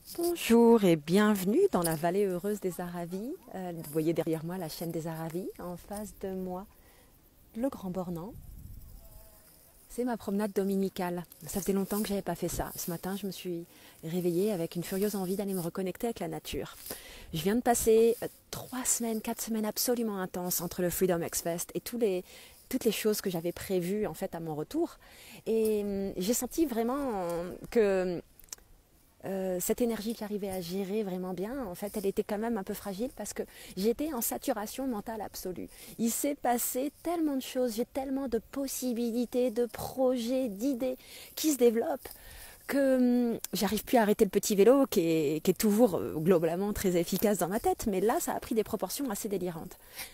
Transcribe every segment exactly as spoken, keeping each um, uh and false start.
Bonjour et bienvenue dans la vallée heureuse des Aravis. Euh, vous voyez derrière moi la chaîne des Aravis, en face de moi le Grand Bornand. C'est ma promenade dominicale. Ça faisait longtemps que je n'avais pas fait ça. Ce matin, je me suis réveillée avec une furieuse envie d'aller me reconnecter avec la nature. Je viens de passer euh, trois semaines, quatre semaines absolument intenses entre le Freedom X-Fest et tous les, toutes les choses que j'avais prévues en fait à mon retour. Et hum, j'ai senti vraiment que Euh, cette énergie que j'arrivais à gérer vraiment bien, en fait, elle était quand même un peu fragile parce que j'étais en saturation mentale absolue. Il s'est passé tellement de choses, j'ai tellement de possibilités, de projets, d'idées qui se développent que hum, j'arrive plus à arrêter le petit vélo qui est, qui est toujours euh, globalement très efficace dans ma tête, mais là, ça a pris des proportions assez délirantes.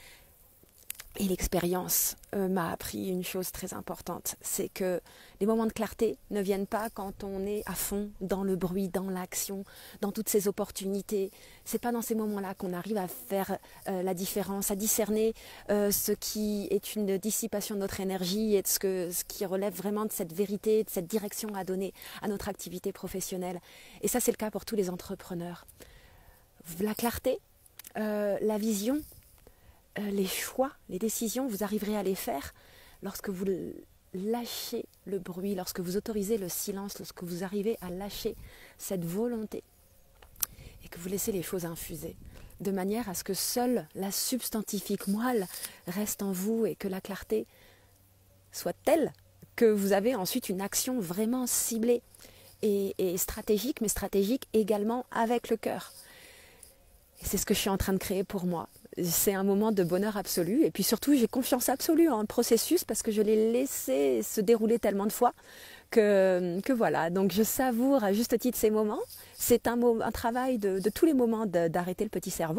Et l'expérience euh, m'a appris une chose très importante, c'est que les moments de clarté ne viennent pas quand on est à fond dans le bruit, dans l'action, dans toutes ces opportunités. C'est pas dans ces moments-là qu'on arrive à faire euh, la différence, à discerner euh, ce qui est une dissipation de notre énergie et de ce, que, ce qui relève vraiment de cette vérité, de cette direction à donner à notre activité professionnelle. Et ça, c'est le cas pour tous les entrepreneurs. La clarté, euh, la vision, Euh, les choix, les décisions, vous arriverez à les faire lorsque vous lâchez le bruit, lorsque vous autorisez le silence, lorsque vous arrivez à lâcher cette volonté et que vous laissez les choses infuser, de manière à ce que seule la substantifique moelle reste en vous et que la clarté soit telle que vous avez ensuite une action vraiment ciblée et, et stratégique, mais stratégique également avec le cœur. Et c'est ce que je suis en train de créer pour moi. C'est un moment de bonheur absolu et puis surtout j'ai confiance absolue en le processus parce que je l'ai laissé se dérouler tellement de fois que, que voilà, donc je savoure à juste titre ces moments. C'est un, un travail de, de tous les moments de, d'arrêter le petit cerveau.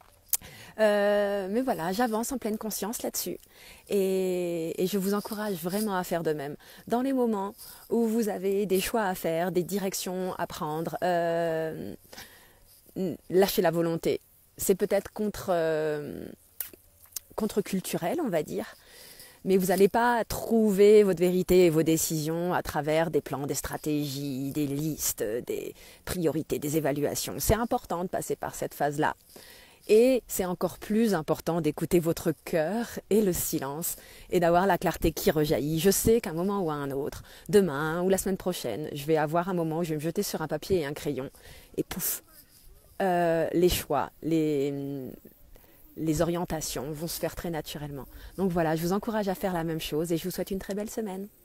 Euh, mais voilà, j'avance en pleine conscience là-dessus et, et je vous encourage vraiment à faire de même. Dans les moments où vous avez des choix à faire, des directions à prendre, euh, lâchez la volonté. C'est peut-être contre, euh, contre-culturel, on va dire, mais vous n'allez pas trouver votre vérité et vos décisions à travers des plans, des stratégies, des listes, des priorités, des évaluations. C'est important de passer par cette phase-là. Et c'est encore plus important d'écouter votre cœur et le silence et d'avoir la clarté qui rejaillit. Je sais qu'à un moment ou à un autre, demain ou la semaine prochaine, je vais avoir un moment où je vais me jeter sur un papier et un crayon et pouf, Euh, les choix, les, les orientations vont se faire très naturellement. Donc voilà, je vous encourage à faire la même chose et je vous souhaite une très belle semaine.